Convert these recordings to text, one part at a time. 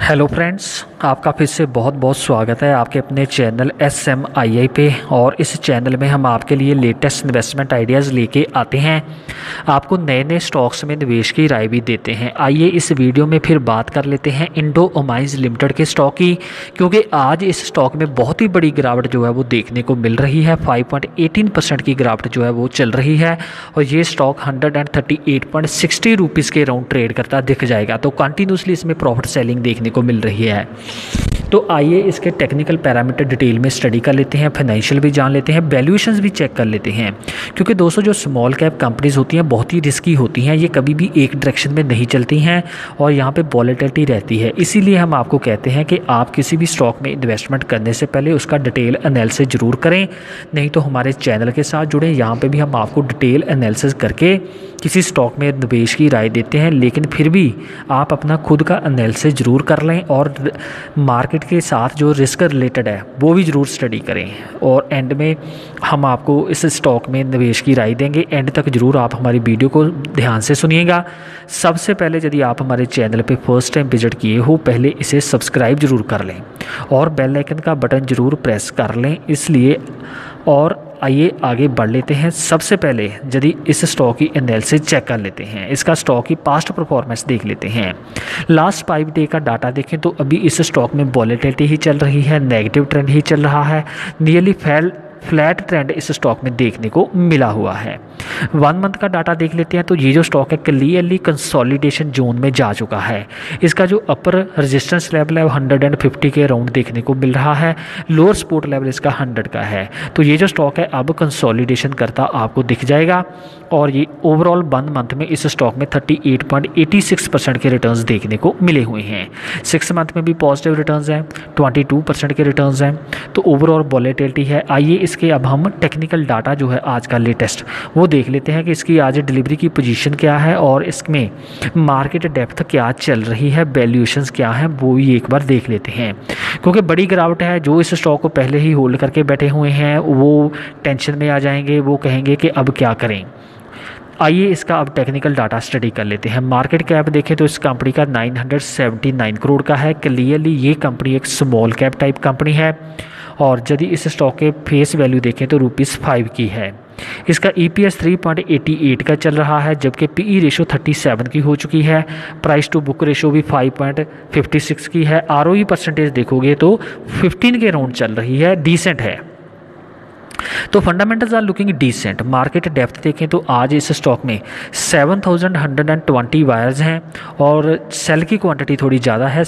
Hello friends, आपका फिर से बहुत बहुत स्वागत है आपके अपने चैनल SMII पे। और इस चैनल में हम आपके लिए लेटेस्ट इन्वेस्टमेंट आइडियाज़ लेके आते हैं, आपको नए नए स्टॉक्स में निवेश की राय भी देते हैं। आइए इस वीडियो में फिर बात कर लेते हैं इंडो अमाइंस लिमिटेड के स्टॉक की, क्योंकि आज इस स्टॉक में बहुत ही बड़ी गिरावट जो है वो देखने को मिल रही है। 5.18% की गिरावट जो है वो चल रही है और ये स्टॉक 138.60 रुपीज़ के अराउंड ट्रेड करता दिख जाएगा। तो कंटिन्यूसली इसमें प्रॉफिट सेलिंग देखने को मिल रही है। तो आइए इसके टेक्निकल पैरामीटर डिटेल में स्टडी कर लेते हैं, फाइनेंशियल भी जान लेते हैं, वैल्यूएशंस भी चेक कर लेते हैं। क्योंकि दोस्तों जो स्मॉल कैप कंपनीज होती हैं बहुत ही रिस्की होती हैं, ये कभी भी एक डायरेक्शन में नहीं चलती हैं और यहाँ पे वॉलेटिलिटी रहती है। इसीलिए हम आपको कहते हैं कि आप किसी भी स्टॉक में इन्वेस्टमेंट करने से पहले उसका डिटेल एनालिसिस ज़रूर करें, नहीं तो हमारे चैनल के साथ जुड़ें। यहाँ पर भी हम आपको डिटेल एनालिसिस करके किसी स्टॉक में निवेश की राय देते हैं, लेकिन फिर भी आप अपना खुद का एनालिसिस ज़रूर कर लें और मार्केट के साथ जो रिस्क रिलेटेड है वो भी ज़रूर स्टडी करें। और एंड में हम आपको इस स्टॉक में निवेश की राय देंगे। एंड तक ज़रूर आप हमारी वीडियो को ध्यान से सुनिएगा। सबसे पहले यदि आप हमारे चैनल पे फर्स्ट टाइम विजिट किए हो, पहले इसे सब्सक्राइब ज़रूर कर लें और बेल आइकन का बटन ज़रूर प्रेस कर लें। इसलिए और आइए आगे बढ़ लेते हैं। सबसे पहले यदि इस स्टॉक की एनालिसिस चेक कर लेते हैं, इसका स्टॉक की पास्ट परफॉर्मेंस देख लेते हैं। लास्ट 5 डे का डाटा देखें तो अभी इस स्टॉक में वॉलेटिलिटी ही चल रही है, नेगेटिव ट्रेंड ही चल रहा है, नियरली फ्लैट ट्रेंड इस स्टॉक में देखने को मिला हुआ है। 1 मंथ का डाटा देख लेते हैं तो ये जो स्टॉक है क्लियरली कंसोलिडेशन जोन में जा चुका है। इसका जो अपर रेजिस्टेंस लेवल है वो 150 के अराउंड देखने को मिल रहा है, लोअर सपोर्ट लेवल इसका 100 का है। तो ये जो स्टॉक है अब कंसोलिडेशन करता आपको दिख जाएगा और ये ओवरऑल 1 मंथ में इस स्टॉक में 38.86% के रिटर्न्स देखने को मिले हुए हैं। 6 मंथ में भी पॉजिटिव रिटर्न्स हैं, 22% के रिटर्न्स हैं। तो ओवरऑल वॉलेटिलिटी है। आइए इसके अब हम टेक्निकल डाटा जो है आज का लेटेस्ट वो देख लेते हैं कि इसकी आज डिलीवरी की पोजीशन क्या है और इसमें मार्केट डेप्थ क्या चल रही है, वैल्यूएशंस क्या है, वो भी एक बार देख लेते हैं। क्योंकि बड़ी गिरावट है, जो इस स्टॉक को पहले ही होल्ड करके बैठे हुए हैं वो टेंशन में आ जाएंगे, वो कहेंगे कि अब क्या करें। आइए इसका अब टेक्निकल डाटा स्टडी कर लेते हैं। मार्केट कैप देखें तो इस कंपनी का 979 करोड़ का है। क्लियरली ये कंपनी एक स्मॉल कैप टाइप कंपनी है और यदि इस स्टॉक के फेस वैल्यू देखें तो ₹5 की है। इसका EPS 3.88 का चल रहा है, जबकि PE रेशो 37 की हो चुकी है। प्राइस टू बुक रेशो भी 5.56 की है। ROE परसेंटेज देखोगे तो 15 के अराउंड चल रही है, डिसेंट है। तो fundamentals are looking decent. Market depth देखें तो आज इस स्टॉक में 7120 वायर्स हैं और सेल की क्वांटिटी थोड़ी ज़्यादा है,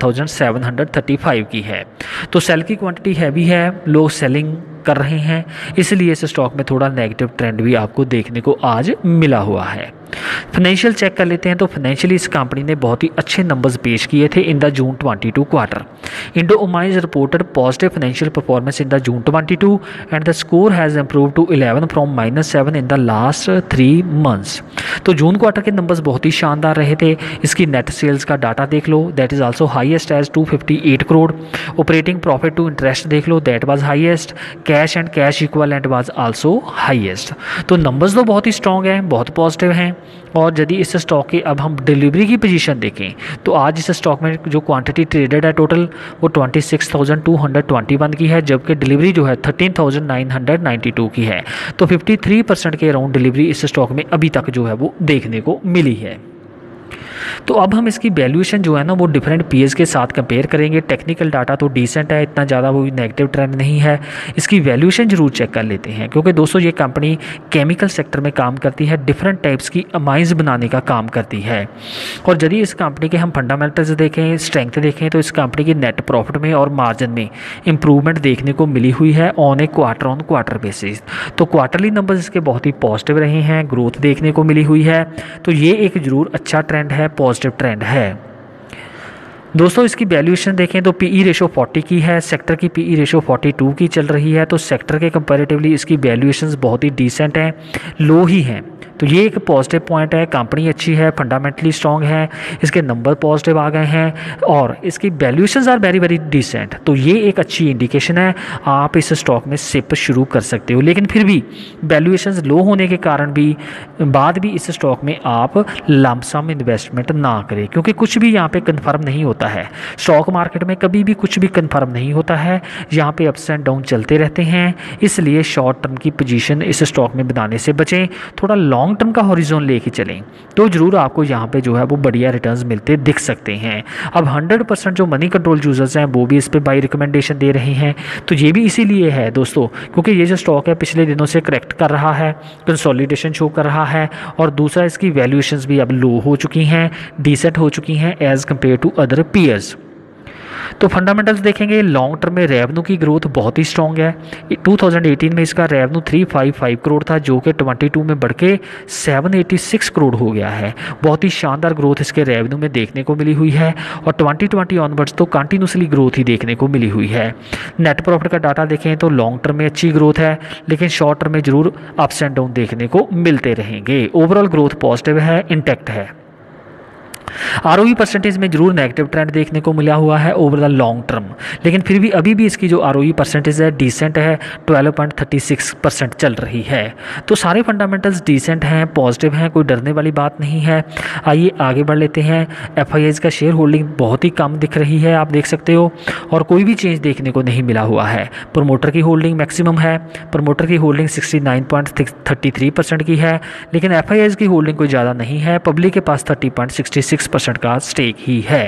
7735 की है। तो सेल की क्वांटिटी हैवी है, लोग सेलिंग कर रहे हैं, इसलिए इस स्टॉक में थोड़ा नेगेटिव ट्रेंड भी आपको देखने को आज मिला हुआ है। फाइनेंशियल चेक कर लेते हैं तो फाइनेंशियली इस कंपनी ने बहुत ही अच्छे नंबर्स पेश किए थे in the June 22 quarter. Indo Amines reported positive financial performance in the June 22 and the score has improve to 11 from -7 in the last 3 months. तो जून क्वार्टर के नंबर्स बहुत ही शानदार रहे थे। इसकी नेट सेल्स का डाटा देख लो, that is also highest as 258 crore. Operating profit to interest देख लो, that was highest. Cash and cash equivalent was also highest. तो नंबर्स तो बहुत ही स्ट्रॉन्ग हैं, बहुत पॉजिटिव हैं। और यदि इस स्टॉक की अब हम डिलीवरी की पोजीशन देखें तो आज इस स्टॉक में जो क्वांटिटी ट्रेडेड है टोटल वो 26,221 की है, जबकि डिलीवरी जो है 13,992 की है। तो 53% के अराउंड डिलीवरी इस स्टॉक में अभी तक जो है वो देखने को मिली है। तो अब हम इसकी वैल्यूएशन जो है ना वो डिफरेंट पीएस के साथ कंपेयर करेंगे। टेक्निकल डाटा तो डिसेंट है, इतना ज़्यादा वो नेगेटिव ट्रेंड नहीं है। इसकी वैल्यूएशन जरूर चेक कर लेते हैं, क्योंकि दोस्तों ये कंपनी केमिकल सेक्टर में काम करती है, डिफरेंट टाइप्स की अमाइंस बनाने का काम करती है। और यदि इस कंपनी के हम फंडामेंटल्स देखें, स्ट्रेंथ देखें, तो इस कंपनी की नेट प्रॉफिट में और मार्जिन में इंप्रूवमेंट देखने को मिली हुई है ऑन क्वार्टर बेसिस। तो क्वार्टरली नंबर्स इसके बहुत ही पॉजिटिव रहे हैं, ग्रोथ देखने को मिली हुई है। तो ये एक जरूर अच्छा ट्रेंड है, पॉजिटिव ट्रेंड है। दोस्तों इसकी वैल्यूएशन देखें तो PE रेशो 40 की है, सेक्टर की PE रेशो 42 की चल रही है। तो सेक्टर के कंपैरेटिवली इसकी वैल्यूएशंस बहुत ही डिसेंट हैं, लो ही हैं। तो ये एक पॉजिटिव पॉइंट है। कंपनी अच्छी है, फंडामेंटली स्ट्रॉन्ग है, इसके नंबर पॉजिटिव आ गए हैं और इसकी valuations are very very decent. तो ये एक अच्छी इंडिकेशन है, आप इस स्टॉक में सिप शुरू कर सकते हो। लेकिन फिर भी वैल्यूएशंस लो होने के कारण भी बाद भी इस स्टॉक में आप लंप सम इन्वेस्टमेंट ना करें, क्योंकि कुछ भी यहाँ पे कंफर्म नहीं होता। होता है। स्टॉक मार्केट में कभी भी कुछ भी कंफर्म नहीं होता है, यहाँ पे अप्स एंड डाउन चलते रहते हैं, इसलिए शॉर्ट टर्म की पोजीशन इस स्टॉक में बनाने से बचें। थोड़ा लॉन्ग टर्म का हॉरिजॉन लेके चलें तो ज़रूर आपको यहाँ पे जो है वो बढ़िया रिटर्न्स मिलते दिख सकते हैं। अब 100% जो मनी कंट्रोल यूजर्स हैं वो भी इस पर बाई रिकमेंडेशन दे रहे हैं। तो ये भी इसीलिए है दोस्तों, क्योंकि ये जो स्टॉक है पिछले दिनों से करेक्ट कर रहा है, कंसोलिडेशन शो कर रहा है, और दूसरा इसकी वैल्यूएशंस भी अब लो हो चुकी हैं, डिसेंट हो चुकी हैं as compare to other peers. तो फंडामेंटल्स देखेंगे, लॉन्ग टर्म में रेवेन्यू की ग्रोथ बहुत ही स्ट्रॉन्ग है। 2018 में इसका रेवेन्यू 355 करोड़ था, जो कि 22 में बढ़ के 786 करोड़ हो गया है। बहुत ही शानदार ग्रोथ इसके रेवेन्यू में देखने को मिली हुई है, और 2020 ऑनवर्ड्स तो कंटिन्यूसली ग्रोथ ही देखने को मिली हुई है। नेट प्रॉफिट का डाटा देखें तो लॉन्ग टर्म में अच्छी ग्रोथ है, लेकिन शॉर्ट टर्म में जरूर अप्स एंड डाउन देखने को मिलते रहेंगे। ओवरऑल ग्रोथ पॉजिटिव है, इंटैक्ट है। आरओई परसेंटेज में जरूर नेगेटिव ट्रेंड देखने को मिला हुआ है ओवर द लॉन्ग टर्म, लेकिन फिर भी अभी भी इसकी जो आरओई परसेंटेज है डिसेंट है, 12.36% चल रही है। तो सारे फंडामेंटल्स डिसेंट हैं, पॉजिटिव हैं, कोई डरने वाली बात नहीं है। आइए आगे बढ़ लेते हैं। एफआईआईज का शेयर होल्डिंग बहुत ही कम दिख रही है, आप देख सकते हो, और कोई भी चेंज देखने को नहीं मिला हुआ है। प्रमोटर की होल्डिंग मैक्सिमम है, प्रमोटर की होल्डिंग 69.33% की है, लेकिन एफआईआईज की होल्डिंग कोई ज़्यादा नहीं है। पब्लिक के पास 30.66% का स्टेक ही है।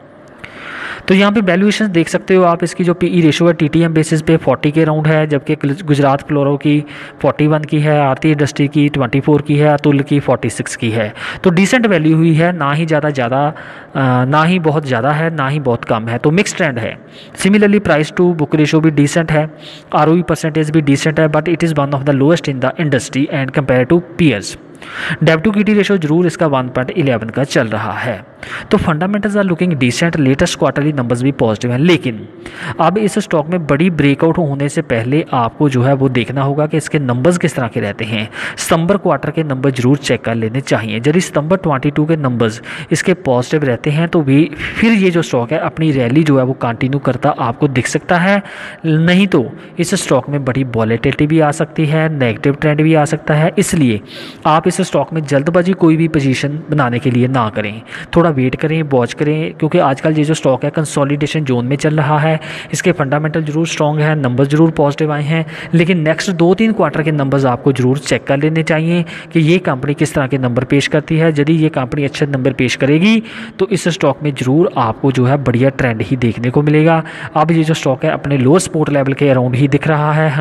तो यहाँ पे वैल्यूएशन देख सकते हो आप, इसकी जो पीई रेशो है टीटीएम बेसिस पे 40 के राउंड है, जबकि गुजरात फ्लोरो की 41 की है, आरती इंडस्ट्री की 24 की है, अतुल की 46 की है। तो डिसेंट वैल्यू हुई है, ना ही ना ही बहुत ज़्यादा है, ना ही बहुत कम है, तो मिक्स ट्रेंड है। Similarly price to book ratio भी डिसेंट है, आरओई परसेंटेज भी डिसेंट है, but it is one of the lowest in the industry and compare to peers. डेब्ट टू इक्विटी रेशो जरूर इसका 1.11 का चल रहा है। तो fundamentals are looking decent, latest quarterly numbers भी पॉजिटिव हैं, लेकिन अब इस स्टॉक में बड़ी ब्रेकआउट होने से पहले आपको जो है वो देखना होगा कि इसके नंबर्स किस तरह के रहते हैं। सितंबर क्वार्टर के नंबर जरूर चेक कर लेने चाहिए। यदि सितंबर 22 के नंबर्स इसके पॉजिटिव रहते हैं तो भी फिर ये जो स्टॉक है अपनी रैली जो है वो कंटिन्यू करता आपको दिख सकता है, नहीं तो इस स्टॉक में बड़ी वॉलेटिलिटी भी आ सकती है, नेगेटिव ट्रेंड भी आ सकता है। इसलिए आप इस स्टॉक में जल्दबाजी कोई भी पोजीशन बनाने के लिए ना करें, थोड़ा वेट करें, वॉच करें, क्योंकि आजकल ये जो स्टॉक है कंसोलिडेशन जोन में चल रहा है। इसके फंडामेंटल जरूर स्ट्रॉन्ग है, नंबर जरूर पॉजिटिव आए हैं, लेकिन नेक्स्ट 2-3 क्वार्टर के नंबर्स आपको जरूर चेक कर लेने चाहिए कि ये कंपनी किस तरह के नंबर पेश करती है। यदि ये कंपनी अच्छे नंबर पेश करेगी तो इस स्टॉक में जरूर आपको जो है बढ़िया ट्रेंड ही देखने को मिलेगा। अब ये जो स्टॉक है अपने लो सपोर्ट लेवल के अराउंड ही दिख रहा है,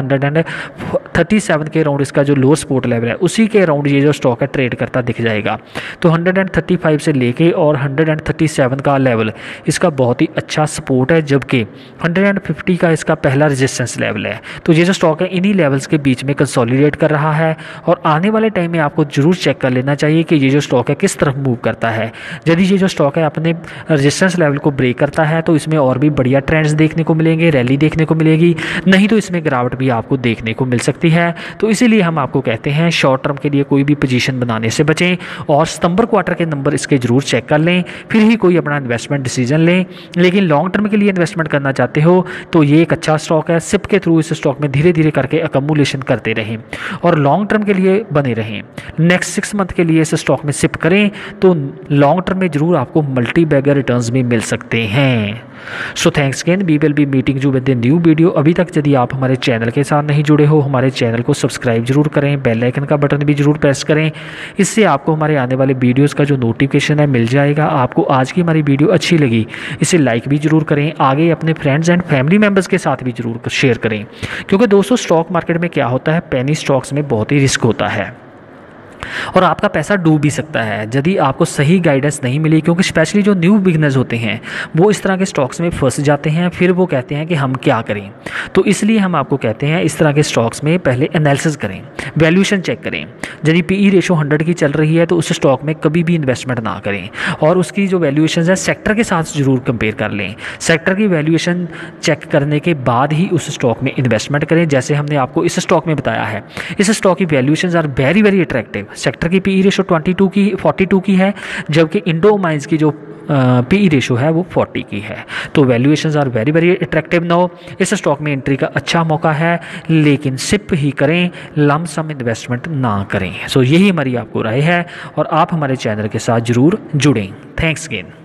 137 के अराउंड इसका जो लो सपोर्ट लेवल है उसी के अराउंड ये जो स्टॉक है ट्रेड करता दिख जाएगा। तो 135 से लेके और 137 का लेवल इसका बहुत ही अच्छा सपोर्ट है, जबकि 150 का इसका पहला रेजिस्टेंस लेवल है। तो ये जो स्टॉक है इन्हीं लेवल्स के बीच में कंसोलिडेट कर रहा है, और आने वाले टाइम में आपको जरूर चेक कर लेना चाहिए कि ये जो स्टॉक है किस तरफ मूव करता है। यदि ये जो स्टॉक है अपने रेजिस्टेंस लेवल को ब्रेक करता है तो इसमें और भी बढ़िया ट्रेंड्स देखने को मिलेंगे, रैली देखने को मिलेगी, नहीं तो इसमें गिरावट भी आपको देखने को मिल सकती है। तो इसीलिए हम आपको कहते हैं शॉर्ट टर्म के लिए कोई भी पोजीशन बनाने से बचें, और सितंबर क्वार्टर के नंबर इसके जरूर चेक कर लें, फिर ही कोई अपना इन्वेस्टमेंट डिसीजन लें। लेकिन लॉन्ग टर्म के लिए इन्वेस्टमेंट करना चाहते हो तो ये एक अच्छा स्टॉक है, सिप के थ्रू इस स्टॉक में धीरे धीरे करके अकमुलेशन करते रहें और लॉन्ग टर्म के लिए बने रहें। नेक्स्ट 6 मंथ के लिए इस स्टॉक में सिप करें तो लॉन्ग टर्म में जरूर आपको मल्टी बैगर रिटर्न्स भी मिल सकते हैं। So thanks again, we will be meeting you with the new video. अभी तक यदि आप हमारे चैनल के साथ नहीं जुड़े हो, हमारे चैनल को सब्सक्राइब जरूर करें, बेल आइकन का बटन भी जरूर प्रेस करें, इससे आपको हमारे आने वाले वीडियोस का जो नोटिफिकेशन है मिल जाएगा। आपको आज की हमारी वीडियो अच्छी लगी इसे लाइक भी जरूर करें, आगे अपने फ्रेंड्स एंड फैमिली मेम्बर्स के साथ भी जरूर शेयर करें, क्योंकि दोस्तों स्टॉक मार्केट में क्या होता है, पेनी स्टॉक्स में बहुत ही रिस्क होता है और आपका पैसा डूब भी सकता है यदि आपको सही गाइडेंस नहीं मिली, क्योंकि स्पेशली जो न्यू बिगनर्स होते हैं वो इस तरह के स्टॉक्स में फंस जाते हैं, फिर वो कहते हैं कि हम क्या करें। तो इसलिए हम आपको कहते हैं इस तरह के स्टॉक्स में पहले एनालिसिस करें, वैल्यूएशन चेक करें। यदि पीई रेशो 100 की चल रही है तो उस स्टॉक में कभी भी इन्वेस्टमेंट ना करें, और उसकी जो वैल्यूएशन है सेक्टर के साथ जरूर कंपेयर कर लें। सेक्टर की वैल्यूएशन चेक करने के बाद ही उस स्टॉक में इन्वेस्टमेंट करें, जैसे हमने आपको इस स्टॉक में बताया है। इस स्टॉक की valuation are very very attractive. Sector की पीई रेशो 42 की है, जबकि इंडो माइंस की जो पीई रेशो है वो 40 की है। तो valuations are very very attractive now. इस स्टॉक में एंट्री का अच्छा मौका है, लेकिन सिप ही करें, लम सम इन्वेस्टमेंट ना करें। सो यही हमारी आपको राय है, और आप हमारे चैनल के साथ जरूर जुड़ें। Thanks again.